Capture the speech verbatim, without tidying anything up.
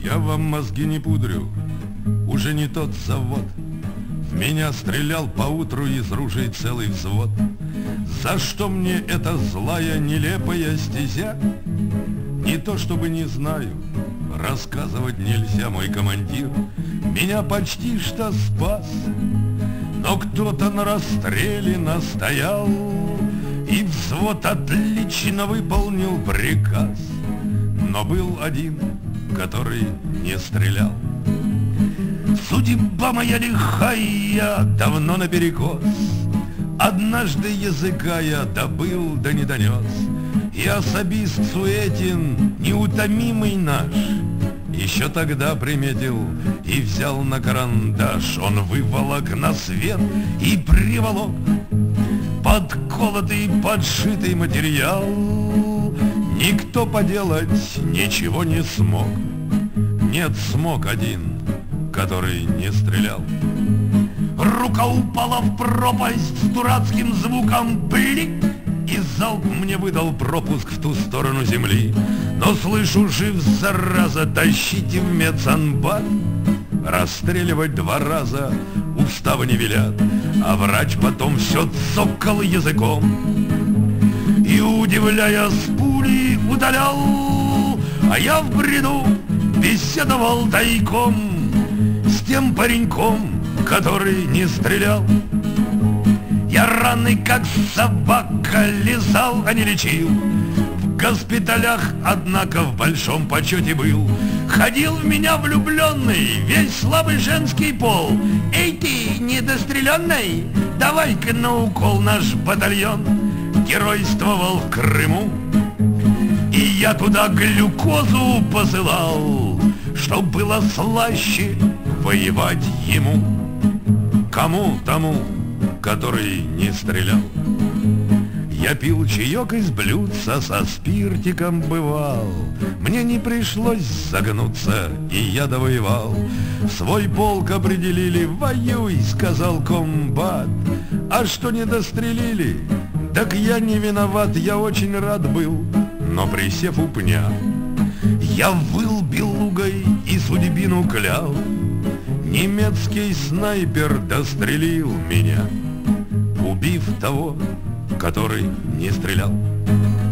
Я вам мозги не пудрю, уже не тот завод. В меня стрелял поутру из ружей целый взвод. За что мне эта злая, нелепая стезя? Не то чтобы не знаю, рассказывать нельзя, мой командир меня почти что спас. Но кто-то на расстреле настоял, и взвод отлично выполнил приказ. Но был один, который не стрелял. Судьба моя лихая, давно наперекос. Однажды языка я добыл, да не донес. И особист Суетин, неутомимый наш, еще тогда приметил и взял на карандаш. Он выволок на свет и приволок подколотый, подшитый материал. Никто поделать ничего не смог. Нет, смог один, который не стрелял. Рука упала в пропасть с дурацким звуком блик, и залп мне выдал пропуск в ту сторону земли. Но слышу, жив зараза, тащите в медсанбат. Расстреливать два раза устава не велят, а врач потом все цокал языком и, удивляя, с пули удалял. А я в бреду беседовал тайком с тем пареньком, который не стрелял. Я раны, как собака, лизал, а не лечил. В госпиталях, однако, в большом почете был. Ходил в меня влюбленный весь слабый женский пол. Эй ты, недостреленный, давай-ка на укол наш батальон. Геройствовал в Крыму, и я туда глюкозу посылал, чтоб было слаще воевать ему. Кому? Тому, который не стрелял. Я пил чаек из блюдца, со спиртиком бывал. Мне не пришлось загнуться, и я довоевал. В свой полк определили, воюй, сказал комбат. А что не дострелили? Так я не виноват, я очень рад был. Но присев у пня, я выл белугой и судьбину клял. Немецкий снайпер дострелил меня, убив того, который не стрелял.